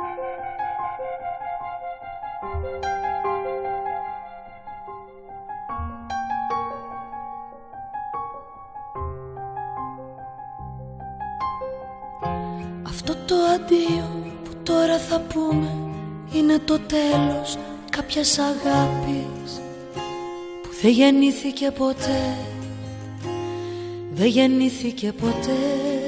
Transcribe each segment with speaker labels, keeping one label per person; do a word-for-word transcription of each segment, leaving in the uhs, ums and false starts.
Speaker 1: Αυτό το αντίο που τώρα θα πούμε είναι το τέλος κάποιας αγάπης που δεν γεννήθηκε ποτέ, δεν γεννήθηκε ποτέ.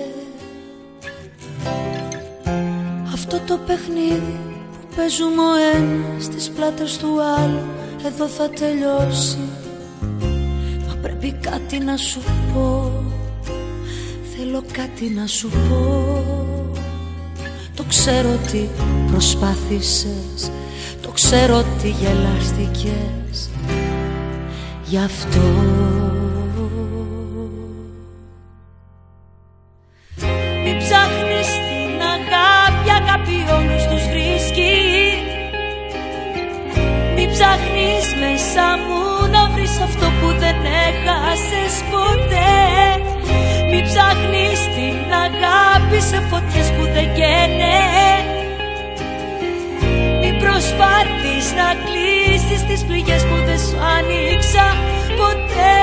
Speaker 1: Αυτό το παιχνίδι που παίζουμε ο ένας στις πλάτες του άλλου εδώ θα τελειώσει. Μα πρέπει κάτι να σου πω, θέλω κάτι να σου πω. Το ξέρω ότι προσπάθησες, το ξέρω ότι γελάστηκες, γι' αυτό
Speaker 2: μην ψάχνεις την αγάπη, αγάπη όλους τους βρίσκει. Μην ψάχνεις μέσα μου να βρεις αυτό που δεν έχασες ποτέ. Μην ψάχνεις την αγάπη σε φωτιές που δεν καίνε. Μην προσπάθεις να κλείσεις τις πληγές που δεν σου άνοιξα ποτέ.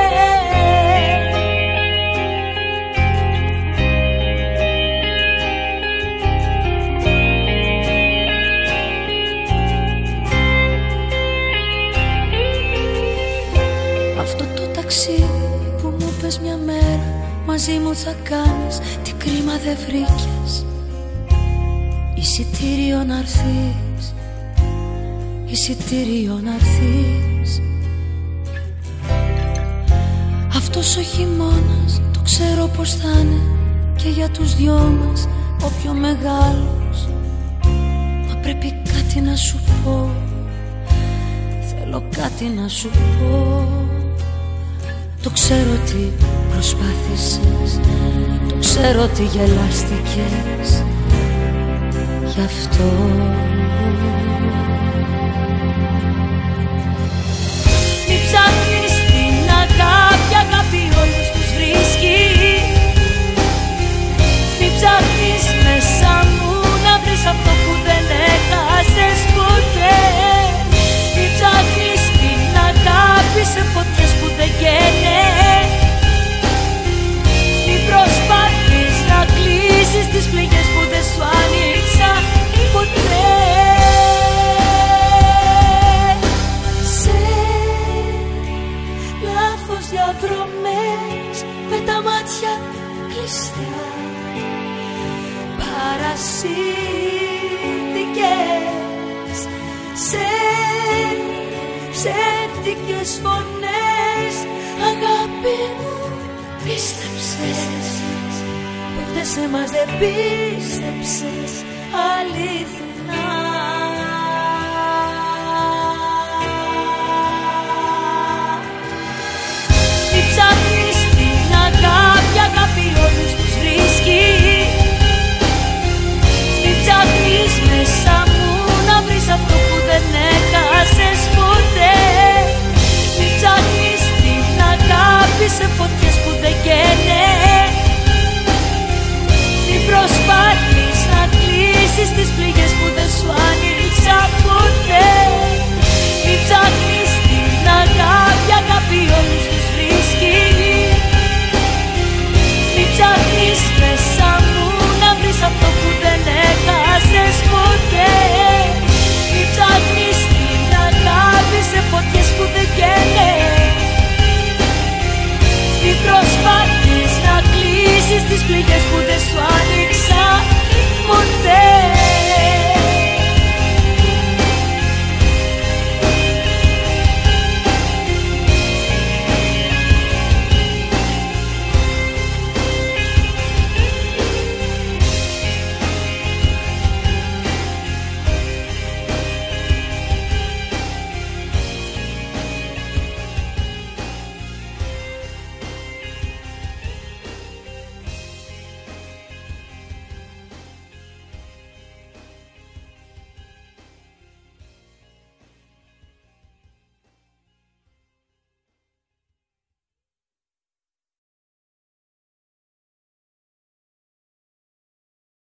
Speaker 1: αυτό το ταξίδι που μου πες μια μέρα μαζί μου θα κάνεις, τι κρίμα δεν βρήκες εισιτήριο να'ρθείς, εισιτήριο να'ρθείς. Αυτός ο χειμώνας το ξέρω πως θα είναι και για τους δυο μας ο πιο μεγάλος. Μα πρέπει κάτι να σου πω, θέλω κάτι να σου πω. Το ξέρω ότι προσπάθησες, το ξέρω ότι γελάστηκες, γι' αυτό
Speaker 2: Μην ψάχνεις την αγάπη, αγάπη όλους τους βρίσκει. Μην ψάχνεις μέσα μου να βρεις αυτό που δεν έχασες ποτέ. Μην ψάχνεις την αγάπη σε φωτιές που δεν καίνε. Μην προσπαθείς να κλείσεις τις πληγές που δεν σου άνοιξα ποτέ. Σε λάθος διαδρομές με τα μάτια κλειστά παρασύρθηκες σε ψεύτικες φωνές. Αγάπη μου, πίστεψες, ποτέ σε μας δεν πίστεψες αληθινά.